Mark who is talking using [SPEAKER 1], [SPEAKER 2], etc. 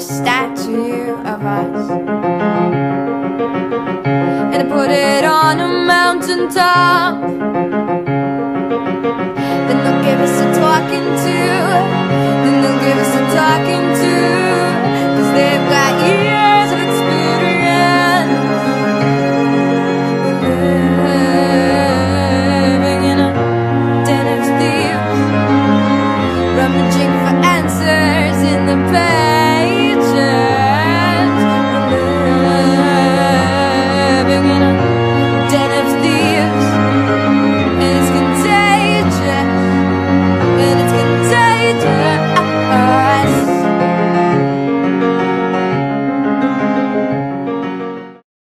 [SPEAKER 1] statue of us, and I put it on a mountain top. Then they'll give us a talking to, then they'll give us a talking to, 'cause they've got you.